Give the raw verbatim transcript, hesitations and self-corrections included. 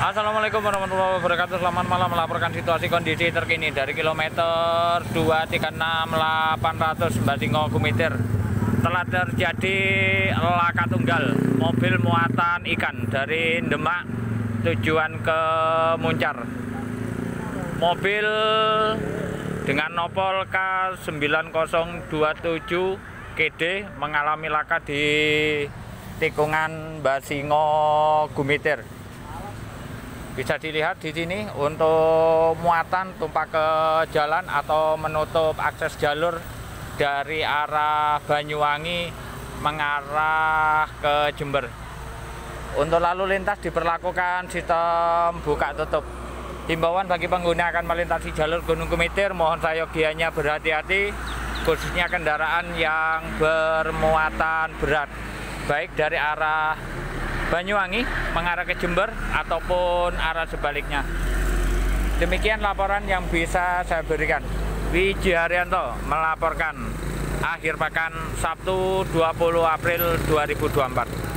Assalamualaikum warahmatullahi wabarakatuh. Selamat malam, melaporkan situasi kondisi terkini dari kilometer dua tiga enam delapan ratus Basingo Gumitir. Telah terjadi laka tunggal mobil muatan ikan dari Demak tujuan ke Muncar. Mobil dengan nopol K sembilan nol dua tujuh K D mengalami laka di tikungan Basingo Gumitir. Bisa dilihat di sini untuk muatan tumpah ke jalan atau menutup akses jalur dari arah Banyuwangi mengarah ke Jember. Untuk lalu lintas diberlakukan sistem buka tutup. Himbauan bagi pengguna akan melintasi jalur Gunung Gumitir, mohon sayogianya berhati-hati, khususnya kendaraan yang bermuatan berat, baik dari arah Banyuwangi mengarah ke Jember ataupun arah sebaliknya. Demikian laporan yang bisa saya berikan. Wiji Haryanto melaporkan akhir pekan Sabtu dua puluh April dua ribu dua puluh empat.